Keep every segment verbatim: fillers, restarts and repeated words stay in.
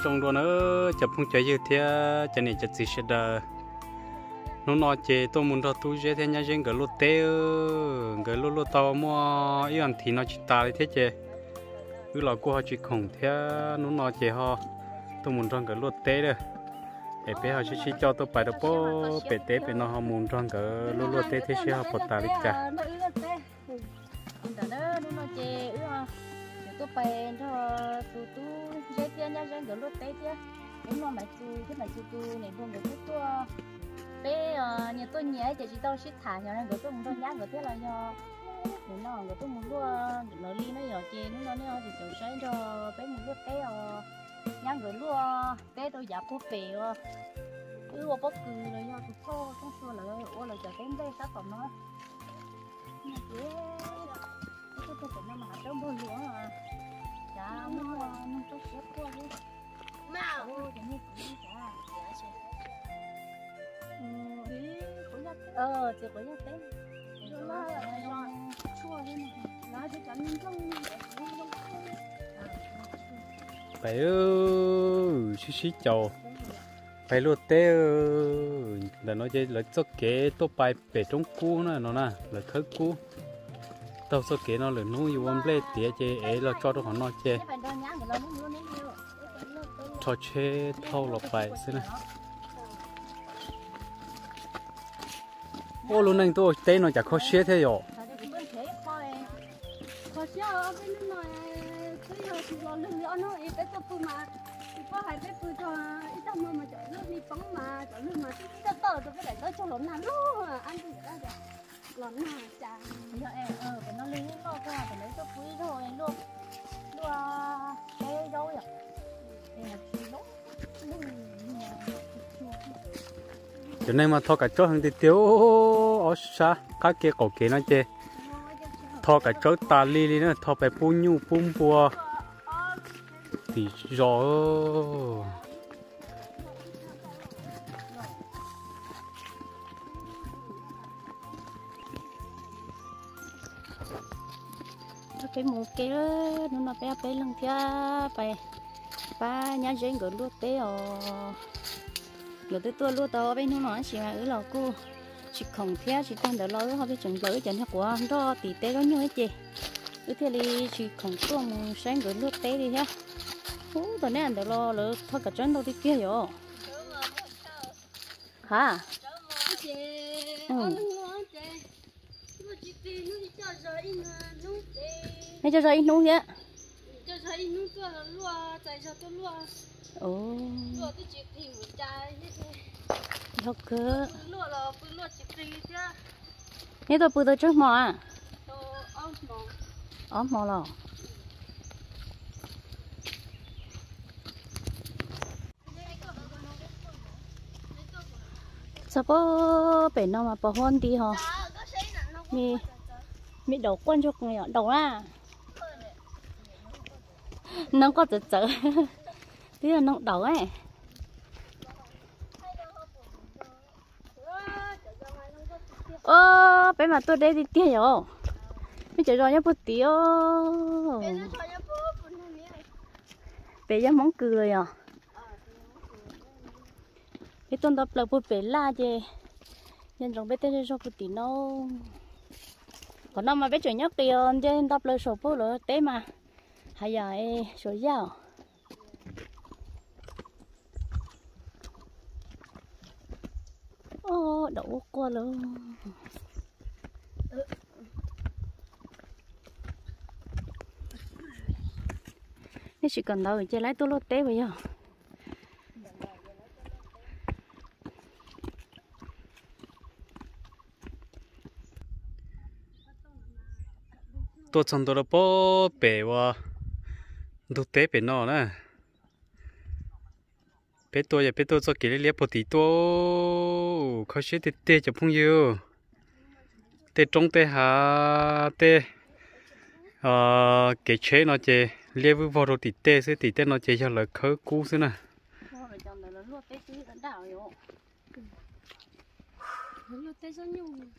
trong đó nữa chụp phong chơi như thế cho nên chụp gì sẽ đờ nó nói chế tôi muốn cho tôi chơi thế nhà dân cái lô té cái lô lô tàu mua ý anh thì nó chỉ ta thế chế cứ là cô họ chỉ khổng thế nó nói chế họ tôi muốn trong cái lô té đó để bé họ chỉ cho tôi phải được bố bé té bé nó họ muốn trong cái lô lô té thế sẽ họ bắt ta đi cả tôi phải cho tụi tôi chơi tiền nha chơi cái lô té chứ nếu mà mày tụi cái mày tụi tôi này luôn cái tôi bé nhà tôi nhớ chỉ chỉ tao xích thả cho nên tôi muốn tôi nhá cái thế là do nếu nó cái tôi muốn luôn nó đi nó giờ chơi nó nó thì tôi sẽ cho bé muốn luôn té nhá cái luôn té tôi giả phô phê cứ vô bất cứ rồi do tôi thô không xua lại ô lại cho tên đây sao còn nó nhà kia tôi tôi cũng mà trong bồn lúa mà chả muốn muốn tôi xếp qua đi mà ô cái này cũng chả ờ chỉ có nhất đấy nó là chua lên nó chỉ chấm trong phải ơi xí xí chầu phải luôn té là nó chơi là cho kế tôi bài bể trong cú nữa nó nè là khơi cú tao cho kế nó là nuôi yêu ông lê tía chơi ấy là cho nó họ nói chơi cho chơi thâu lọc bài xem này ô luôn anh tôi tên nó chả khó xé thế rồi khó xé ở bên nó cái giờ thì lo lưng nữa nó ít cái tôi mà có hai cái tôi cho ít tao mà mà chọn nước đi bóng mà chọn nước mà cái tờ tôi cái để tôi cho lộn nào luôn ăn thì ra rồi lộn nào chả giờ em ờ cái nó lưng nó qua cái lấy cho quý rồi luôn luôn cái đâu vậy đây là chi đó cho nên mà thọ cả chỗ hàng thì tiêu ở xa các kia cổ kia nó chơi thọ cả chỗ ta li li nữa thọ phải bún nhu bún bùa thì rồi cái mũ kia nó nó bé bé lưng kia phải ba nhà dân gần lúa té ở rồi tới tôi lúa tàu bên nó nói chỉ là ở lò cô chỉ không theo chỉ còn đỡ lo họ bị chừng lỡ chẳng hạn của đó thì té có nhiều hết chị cứ thế thì chỉ không tôi muốn sáng gần lúa té đi ha ú tao nè đỡ lo lỡ thôi cả chân đâu đi kia rồi hả ừ hay cho rồi nung vậy cho rồi nung tôi là lúa tại sao tôi lúa ồ lúa tôi chỉ tìm một trái như thế thật cơ lúa là tôi lúa chỉ tìm chứ nếu tôi bự tôi trước mò à tôi ốm mò ốm mò lò sao có bể nào mà bỏ hoang đi hả mi mi đầu quan cho người ở đầu à nó có chợ chợ tí là nó đầu ấy ơ bé mà tôi đây đi tiêu rồi bây giờ rồi nhá bút tiêu bé ra món cười à cái tôn đập là bút bé la chứ nhân giống bé tên cho bút tí nó còn nó mà bé chuyển nhóc tiền trên đập là số bút rồi té mà hay giờ số dao ô đậu qua luôn nếu chỉ cần đâu thì chơi lấy tôi lót té bây giờ tôi chọn tôi là bố bể và đồ té bể nó nè bé tôi giờ bé tôi cho kỹ liếp một tí tôi khó xí tê tê cho phong yêu tê trong tê hà tê ờ cái chế nó chế liếp vào đồ tí tê sẽ tí tê nó chế cho là khơi cú xí nè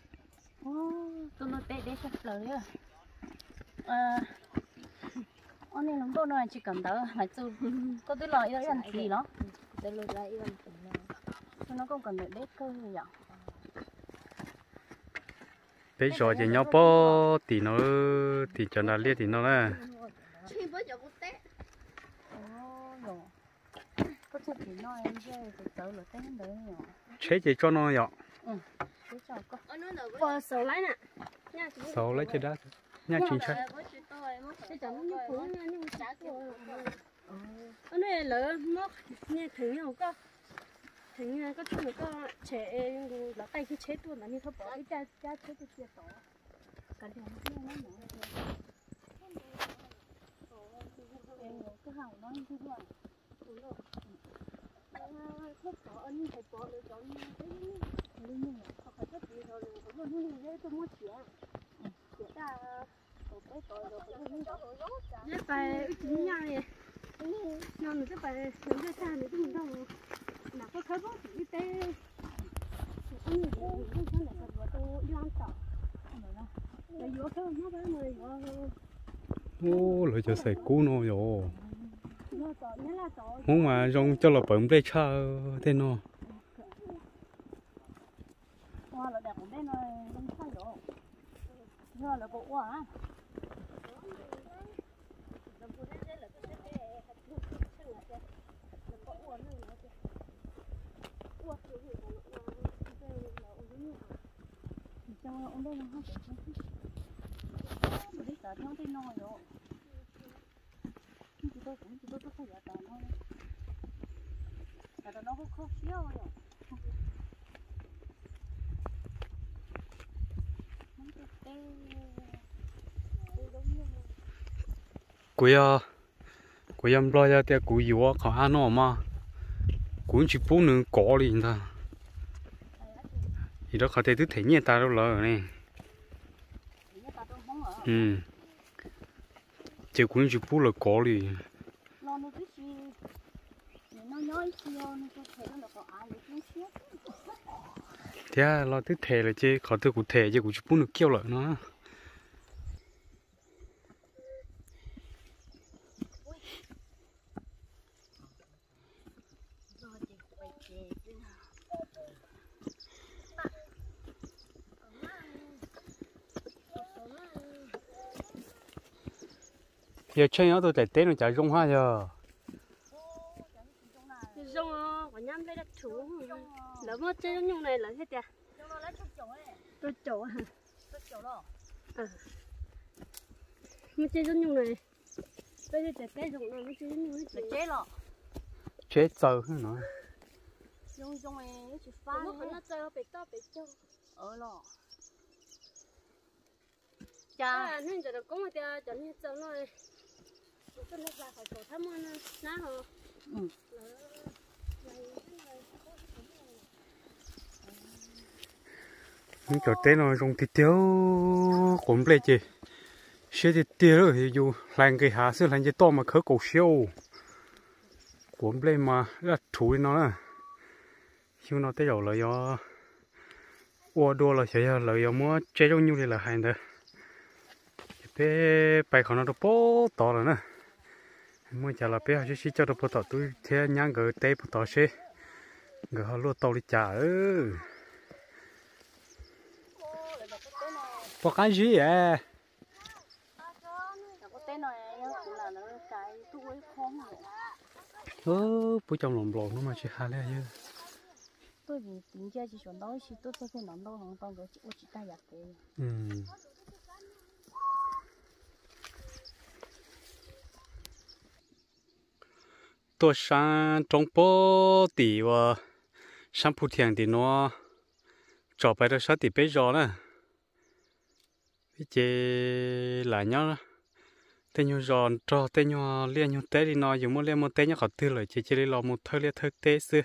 tôi nó tê để sắp lời à anh này làm đâu nó chỉ cần đỡ mà chú có tới lời đó ăn gì đó tới lời lại ăn gì cho nó không cần để đét cơ gì vậy bây giờ thì nhau bó thì nó thì cho nó liệt thì nó là chỉ với chỗ tết ồ rồi có chút thì nói em chơi từ từ là tết đấy nhở chế chỉ cho nó nhọ cái chào con qua sầu lấy nè sầu lấy chứ đó nha chính xác cái chồng nó nhúc phủ nha nhưng mà chả có ở đây lỡ móc nghe thử nhau có thử nha có chút nữa có trẻ là tay cái chết luôn là như thôi bỏ cái cha cha chết cái kia tổ cái điều nó nó nó cái hào nó như thế nào thuốc bỏ anh phải bỏ được chỗ như thế như họ phải rất nhiều rồi cũng như thế tôi muốn chuyện chuyện ta cái bài chính nhau này nhau mình cái bài chúng ta xa này chúng ta là có khởi bố y tế anh người ta không phải là cái tôi đi ăn tàu là vô thôi nó phải mười ô lời cho xài cú nó rồi không mà trong cho là bấm đây cha thế nó hoa là đẹp của bên này không sai rồi hoa là bộ hoa cho ông đây nó không được đi cả theo tên nói rồi chúng tôi cũng chúng tôi có phải là thôi là nó không khó xíu rồi cúi à cúi em lo ra thì cúi yếu khó ăn nó mà cúi chỉ bốn nương cỏ liền ta thì đó có thể thứ thể nhẹ ta đâu lỡ này ừ chỉ cúi chỉ bốn là cỏ liền thế à lo thứ thể là chứ khó thứ cụ thể chứ cũng chỉ bốn được kêu lợn nó giờ chơi nó tôi tại tết nó chả rung hoa giờ rung có nhám lấy đất chủ lỡ mất chơi nhung này là hết tiệt tôi chỗ hả ờ mất chơi nhung này bây giờ tại tết rung này mất chơi nhung hết chế rồi chế sờ hết nữa dùng dùng này chỉ phá nó chơi bị to bị trâu ở lo cha nên giờ cũng một tia cho nên cho nó cho nó ra khỏi chỗ thăm nó ná hả ừ những chỗ tết nó dùng thịt tiêu cũng lấy chứ xe thịt tiêu thì dù làm cái hạ sẽ làm cái to mà khởi cổ siêu cũng lấy mà rất thúi nó là nhưng nó tới rồi là do ô đua là sẽ là do mua chế trong nhiêu thì là hành được bé bài còn nó được bố to rồi nè mua chả là bé họ chỉ cho được bố to tôi theo nhang cái tay bố to xe người họ luôn tàu đi chả ư có cái gì à ơ bố trong lòng lòng nó mà chỉ hai lẻ chứ tôi vì tính ra chỉ chuẩn đó chỉ tôi sẽ phải nón đâu không tao rồi chỉ chỉ tay giặt cái ừ tôi sang trong bố tỷ và sang phụ thiền thì nó cho bài đó sao thì bây giờ nè bây giờ lại nhau tên nhau giòn cho tên nhau liên nhau té thì nó dùng một liên một té nhau khó tư lại chỉ chỉ đi lo một thời liên thời té xưa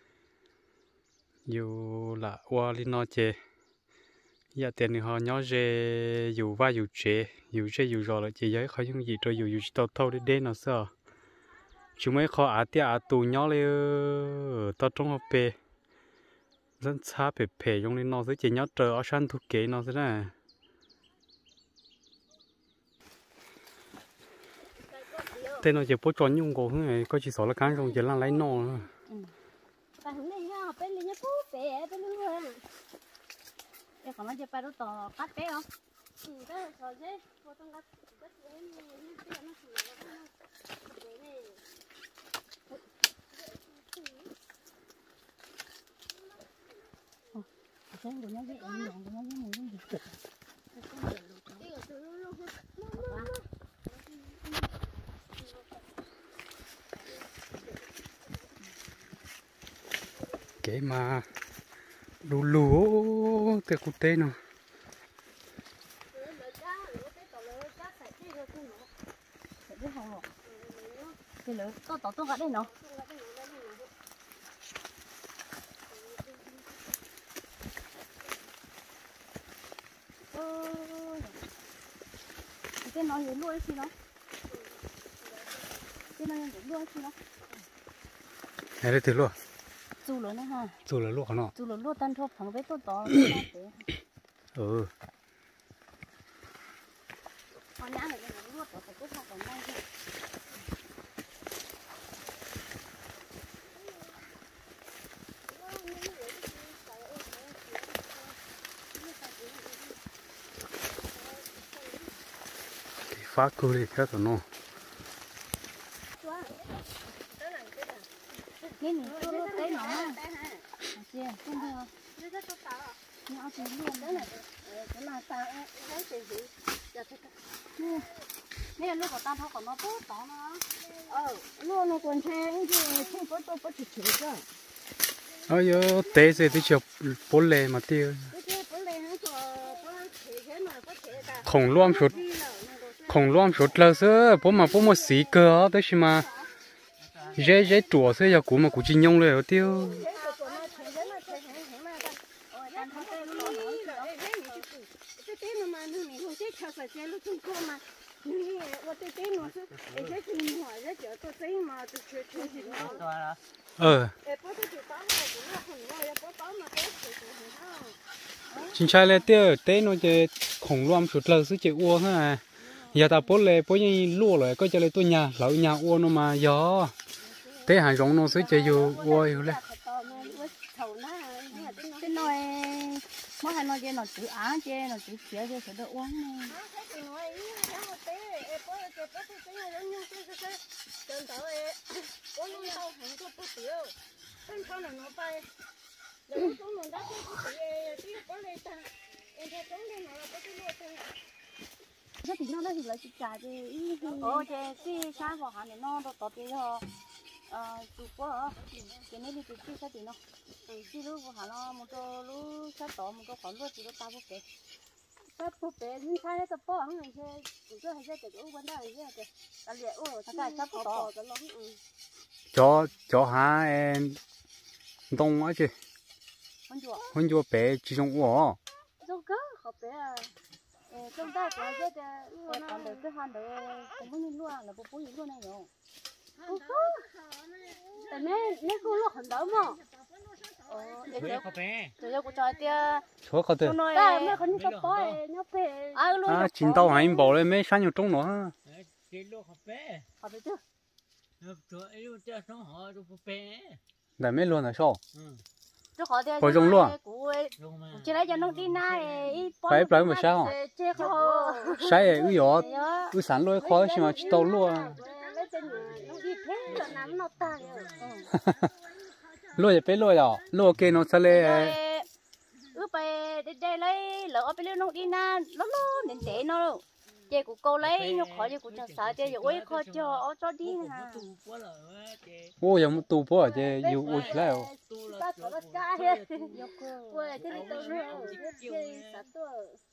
dù là qua đi nó chơi giờ tiền thì họ nhớ về dù va dù chế dù chế dù rồi là chỉ giấy khỏi những gì rồi dù dù tao thâu đi đến nó sao chúng mấy khó á tia á tù nhớ lên tao trong học bè rất xa bè bè trong đi nó sẽ chỉ nhớ trời ở sân thuộc kế nó thế này tên nó chỉ bố tròn nhung cổ này có chỉ số là cán trong chỉ là lấy nọ tại hôm nay ha bên này nhá cú bé bên luôn em còn nói cho ba đứa tò cắt bé không ừ đó rồi chứ cô tông cắt cắt em như thế nó sủi nó bé này cái của nó cái ông nhọn của nó cái mình cái gì cái mà lú lú cái cục tê nó cái lửa tôi tỏ tôi gạt đây nó cái nó gì luôn xí nó cái nó gì luôn xí nó này đây từ luôn chú lớn đấy ha chú là luôn nó chú lớn luôn tan thuốc phẳng với tôi tỏ ừ con nhá này cái luôn tỏ phải cái sao còn đây thôi phá cửa đi theo tụi nó cái này tôi lúc đấy nó chưa không được nó chỉ luôn đấy này cái là ta cái gì gì nè lúc của ta thôi còn nó tốt đó nó ờ luôn nó còn thêm chứ không có tôi có thịt thịt cơ ơi yo té rồi tôi chụp bốn lề mà tiêu khổng loam sụt khổng loam sụt là sơ bố mà bố mà xí cơ đó chứ mà dễ dễ chùa sơ giờ cũ mà cũ chỉ nhông rồi tiêu ờ chính xác là tiêu té nó chỉ khổng loam sụt là sơ chỉ uo ha giờ ta bố lệ bố như lúa rồi có cho lấy tôi nhà lỡ nhà uo nó mà gió té hàng rong nó sơ chỉ vô uo rồi lên cái nồi mỗi hai nồi chơi nó chữ á chơi nó chữ xía chơi sẽ được uống này cái thì nó nó thì là chỉ trả thì ồ chơi cái sáng vào hàng này nó nó tọt đi thôi ờ chụp quá cái này thì chụp cái sao thì nó chỉ lúc vào hàng nó một chỗ lúc sát tọt một chỗ còn lúc chỉ có ba bút cái ba bút cái những cái nó bỏ hàng này chơi chủ yếu hay chơi cái u vấn đề hay chơi cái cái liệu u thằng cái sát tọt cho cho hả em đông quá chứ hơn chùa bé chỉ trong uo trong cơ học bé trong ta có cái cái còn được cái hàng được cũng muốn nhìn luôn là bố bố nhìn luôn này rồi không có tại mấy mấy cô lúc hình đó mà ờ để cho để cho cô cho tia chúa có tiền ta mấy con nhóc bói nhóc bé à luôn à chín tàu hành bảo lên mấy sáng nhiều trống nữa cái lúc học bé học được chưa học tuổi lúc cho nó họ lúc bé để mấy luôn là sao cho họ tia bồi rong luôn chỉ lấy cho nó đi na phải phải mà sao chơi khó sai ấy ư yo ư sản lôi khó chứ mà chỉ tàu luôn lôi bé lôi à lôi kia nó sẽ lấy ư bé để để lấy lỡ bé lấy nó đi na nó nó nên để nó chơi của cô lấy nó khỏi chơi của cha xã chơi rồi khó cho cho đi ha ô giờ một tù bố à chơi yêu ô chỉ lại ta có đất cá hết quê thế này tôi nữa chơi xã tôi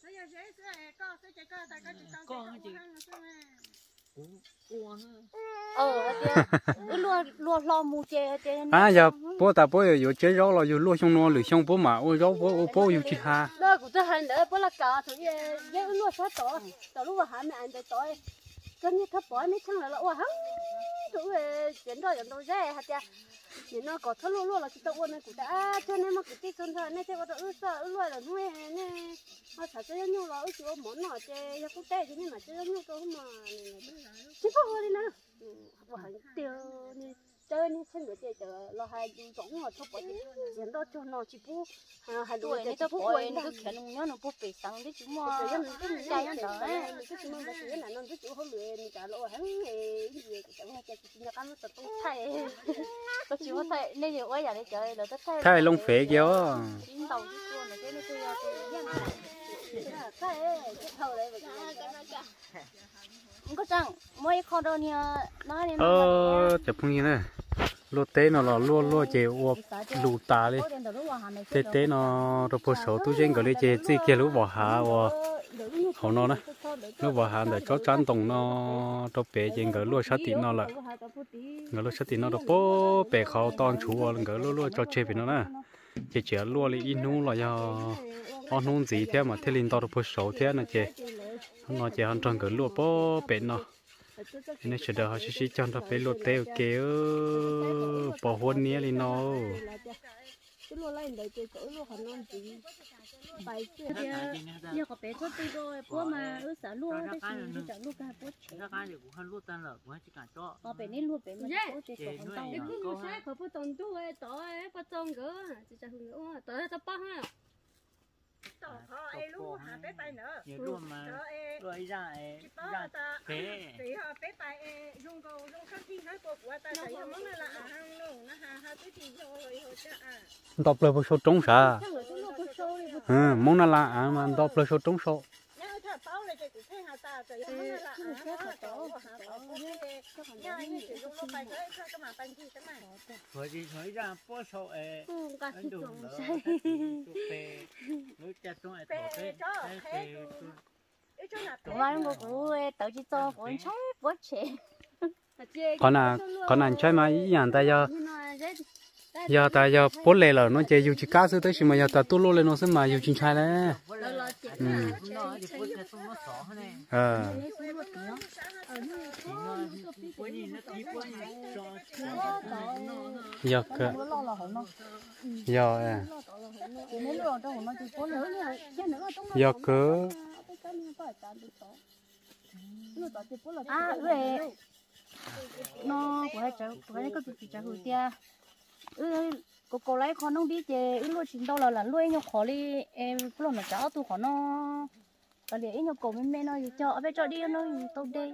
ờ thế luôn luôn lo mua chơi chơi à giờ bố ta bố giờ chơi rau là giờ lúa xong nó lười xong bố mà ôi rau bố bố yêu chỉ ha đó cũng tôi hành nữa bố là cả thôi giờ lúa sát tổ tổ lúa hả mẹ anh tổ cái như thấp bói mấy thằng là ôi hăng tụi chuyển rồi tôi dễ hả cha nhìn nó có thấp luôn luôn là chúng ta uốn này cũng đã cho nên mà cái tí cơn thôi nên thế có ư sợ ư loài là nuôi nè nó sợ cho nhau là ư chú món nọ chơi cũng tệ chứ nhưng mà chơi như tôi mà chứ không đi nè và tiêu như chơi như xem người chơi chơi lo hai giống mà chụp bớt hiện đó cho nó chỉ bu hai đôi chơi chụp bớt nó cứ khéo nhớ nó bớt bị sang đấy chứ mà chơi nó đỡ đấy cứ chỉ muốn cái gì là nó cứ chịu không luyện trả lỗ hắn gì chẳng hay chơi chỉ là cắm tập tung thay tôi chịu không thay nên nhiều quá giờ để chơi là tôi thay thay lông phế kéo đầu chứ chưa này cái nó chơi không có chăng mỗi con đâu nha nói đi ờ chụp không như này lúa té nó là lúa lúa chè uo lù tà đi té té nó rồi bớt số tu trên cái đi chè chỉ kia lúa bò hà uo hậu nó nè lúa bò hà để cho chán tổng nó cho bé trên cái lúa sát tịt nó là cái lúa sát tịt nó rồi bố bé khâu toàn chú cái lúa lúa cho chè về nó nè chè chè lúa đi in nu là do ăn nông gì thế mà thế linh to được bớt số thế này chè nó chè ăn trong cái lúa bố bé nó nên sẽ đợi họ sẽ cho nó bé lúa teo kéo bỏ hôn nia lên nó giờ có bé thoát đi rồi bố mà ư xả luôn cái gì thì chẳng luôn cái bố chế ra cái gì cũng không luôn tan lợn cũng chỉ cả cho có bé nên luôn bé mà bố chế có con tàu để cứ mua xe có bố tông tu ấy tỏi ấy có trông gỡ chỉ cho hùng nữa tỏi cho bác ha tỏi họ ấy luôn hả bé tay nữa nhiều luôn mà rồi ra ra thế thì họ bé tay dùng cầu dùng khăn thi hai cô của ta thấy món này là hàng nông nó hà hà cái gì rồi hồi cha à đọc lời một số trống xả ừ món nào là mà đọc lời số trống số nhớ thật tao này cái cái hà ta cái món này là hà tao hà tao nhớ như chỉ dùng nó bài cái cái mà bài gì cái này rồi thì nói ra bó số ấy anh đủ nữa về lúc cha tôi ấy thổi về mà nó cũng tự chỉ to cũng cháy bố chế còn là còn là chơi mà ý nhàn ta giờ giờ ta giờ bố lệ là nó chơi dù chỉ cá sấu tới mà giờ ta tu lô lên nó xem mà dù chỉ trai đấy ờ giờ cơ giờ à giờ cơ à về nó của hai cháu của hai cái tụi cháu hồi tia ừ cô cô lấy con nó đi chơi ừ luôn chính đâu là là luôn nhau khó đi em luôn mà cháu tụi khó nó cái để nhau cổ bên bên nó cho bên cho đi nó tốt đi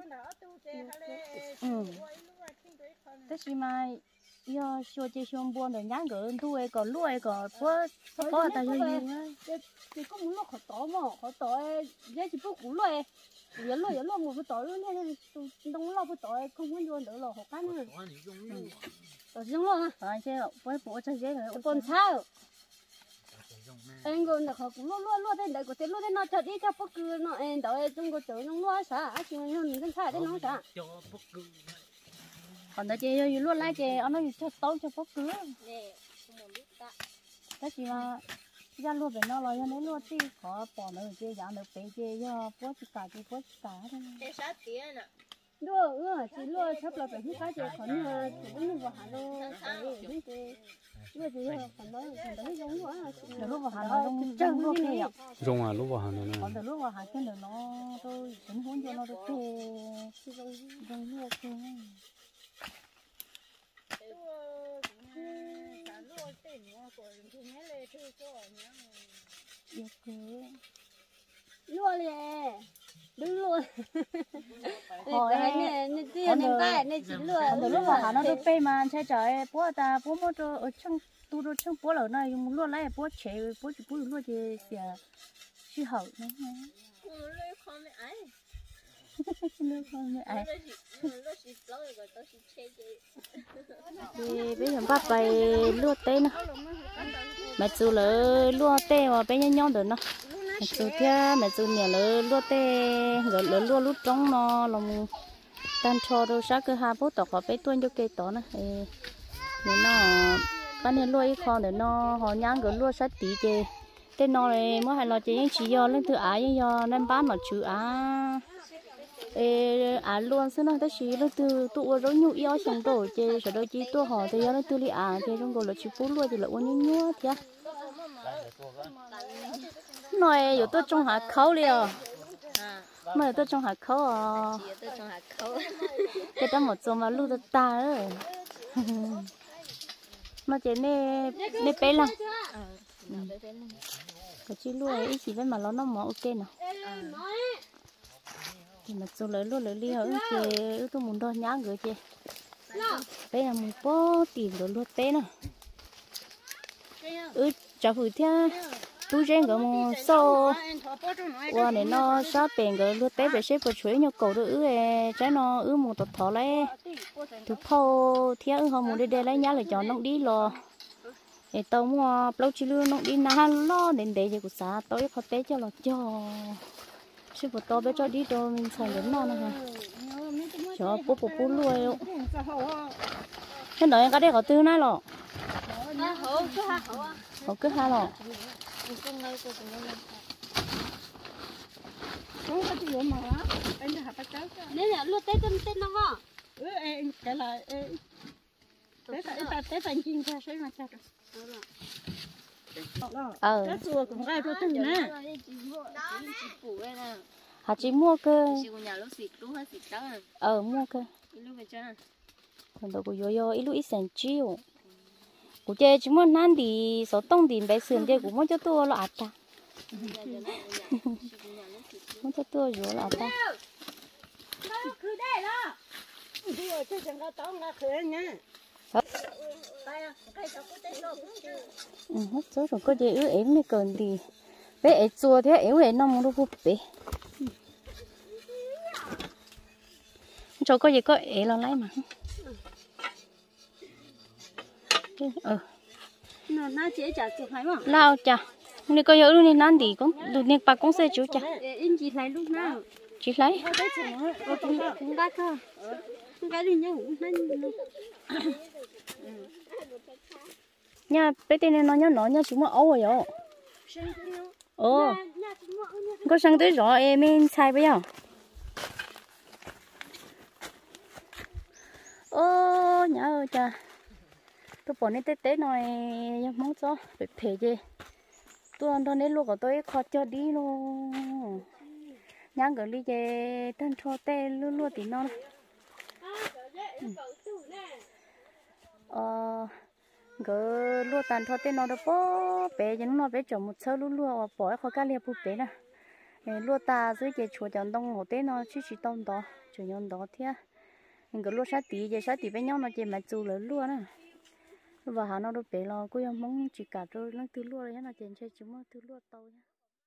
ừ thế thì mà giờ xua chơi xua buồn rồi nhắn gửi thu ấy còn lúa ấy còn có có ta chơi gì thì có muốn nó khó tỏ mà khó tỏ dễ chỉ bốc củ lúa giờ lúa giờ lúa một cái tỏi luôn nên đông lúa cái tỏi không muốn vô nữa là khó cá nữa rồi dùng luôn à chơi với bộ chơi dễ rồi con sao em còn là họ cũng lúa lúa lúa đây để có thể lúa đây nó chợt đi cho bốc cứ nó em đợi chúng có chở nó lúa xả chỉ mà mình không xả đấy nó xả còn tại chơi luôn lại chơi nó cho tao cho bốc cứ cái gì mà ra luôn về nó rồi nó luôn thì khó bỏ nó chơi giảm được bé chơi cho bố chỉ cả chơi bố chỉ cả thôi cái sát tiền à lúa ừ chỉ lúa sắp là phải hết cái chơi còn nữa chỉ muốn vào hà lúa cái cái lúa gì còn đó còn đó giống quá được lúc vào hà nó giống chân luôn kia ạ dùng à lúc vào hà này còn từ lúc vào hà cái nữa nó tôi tính muốn cho nó được kia giống giống lúa kia lúa lẹ đứng luôn hỏi này này kia này cái này chỉ lúa từ lúc vào hà nó được pe mà chơi trời bố ta bố mua cho ở trong tu đồ trong bố lợn này dùng lúa lấy bố chế bố chỉ bố lúa thì sẽ suy hậu nữa thì bây giờ bắt bài lúa tê nữa mẹ chú lỡ lúa tê mà bây giờ nhon được nó mẹ chú kia mẹ chú nhà lỡ lúa tê rồi lỡ lúa lúa trống nó lòng tan cho đâu sáng cứ hai bố tọt họ bé tuôn cho cây tỏ nữa thì nó cái này lúa ít con để nó họ nhang cái lúa sát tí chê tên nó này mới hay là chỉ những chỉ do lên từ á do nên bán mà chữ á ê á luôn xí nó tới chỉ nó từ tụ rồi nhụ yêu xong rồi chê rồi đôi chỉ tua họ thì nó từ li á thì trong gọi là chỉ phú luôn thì là uốn nhú nhú thế nói rồi tôi trong hạ khâu liền mà tôi trong hạt khấu à tôi trong hạt khấu cái đó một số mà lưu được ta rồi mà chị nè nè bé lắm cái chị lưu ấy chỉ với mà nó nó mỏ ok nào thì mà số lấy luôn lấy đi hả chị tôi muốn đo nhá người chị bé là một bó tiền rồi luôn bé nè ừ chả phải theo tôi trên cái một số qua này nó sát bền cái lúa té về xếp vào chuối nhau cầu được ư trái nó ư một tọt thỏ lấy từ phô theo ư không muốn đi đây lấy nhá lại cho nó đi lo để tao mua lâu chỉ lúa nó đi na lo đến để cho cuộc xã tối khó té cho nó cho xếp vào to bé cho đi đâu mình xài đến nó nè cho bố bố bố luôn cái này cái đấy có tư này rồi có cứ hai rồi nên là lúc tết tết tết nó vào ừ em cái là tết tết tết thành kinh ra sẽ mà chắc ờ tết chùa cũng ai có từng nè hả chị mua cơ ờ ờ mua cơ còn đâu có yo yo ít lúc ít sen chiu của chị chỉ muốn ăn thì số tông thì bé sườn chị cũng muốn cho tôi là ta muốn cho tôi rồi là ta cứ đây đó đi ở trên chẳng có tông là khởi nhá ừ hết số rồi có gì ứ em mới cần thì bé ấy chua thế em ấy nó muốn đâu phụ bé cho có gì có ấy là lấy mà ừ nó nó chỉ chả chụp hay mà lao chả nếu có nhớ luôn nên thì cũng được nên bà cũng sẽ chú chả in chỉ lấy lúc nào chỉ lấy cũng cũng gắt thôi cũng gắt đi nhau nha bé tên nó nhớ nó nhớ chúng mà ấu rồi yo ồ có sang tới rõ em mình xài bây giờ ô nhớ cha tôi bỏ nên tết tết này mong cho phải phê gì tôi ăn thôi nên luôn của tôi khó cho đi luôn nhang cái ly về thân cho tê luôn luôn thì nó ờ cái luôn tàn cho tê nó đó bó bé cho nó bé chồng một sơ luôn luôn bỏ khó cá liệp bút bé nè luôn ta dưới cái chuột chọn đông hồ tê nó chỉ chỉ đông đó chủ nhân đó thế cái luôn sát tí về sát tí với nhau nó chỉ mà chú lớn luôn á và họ nó đâu bé lo cô em mong chỉ cả rồi nó từ luôn đấy nó chèn chơi chúng nó từ luôn tàu nhá.